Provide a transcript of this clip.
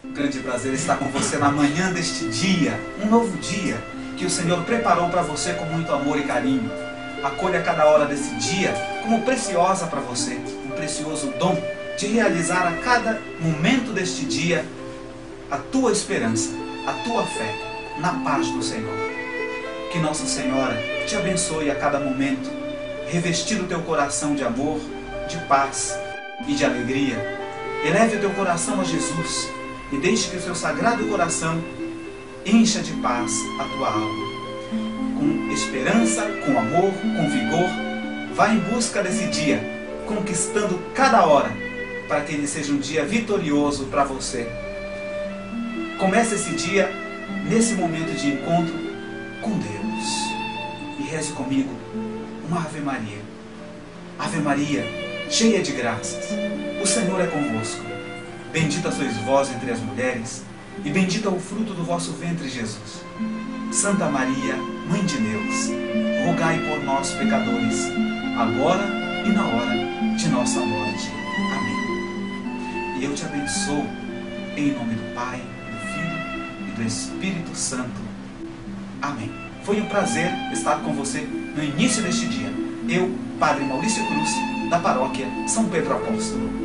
Grande prazer estar com você na manhã deste dia, um novo dia que o Senhor preparou para você com muito amor e carinho. Acolha cada hora desse dia como preciosa para você, um precioso dom de realizar a cada momento deste dia a tua esperança, a tua fé na paz do Senhor. Que Nossa Senhora te abençoe a cada momento, revestindo o teu coração de amor, de paz e de alegria. Eleve o teu coração a Jesus e deixe que o seu sagrado coração encha de paz a tua alma. Com esperança, com amor, com vigor, vá em busca desse dia, conquistando cada hora, para que ele seja um dia vitorioso para você. Comece esse dia nesse momento de encontro com Deus. E reze comigo uma Ave Maria. Ave Maria, cheia de graças, o Senhor é convosco. Bendita sois vós entre as mulheres, e bendito é o fruto do vosso ventre, Jesus. Santa Maria, Mãe de Deus, rogai por nós, pecadores, agora e na hora de nossa morte. Amém. E eu te abençoo, em nome do Pai, do Filho e do Espírito Santo. Amém. Foi um prazer estar com você no início deste dia. Eu, Padre Maurício Cruz, da Paróquia São Pedro Apóstolo.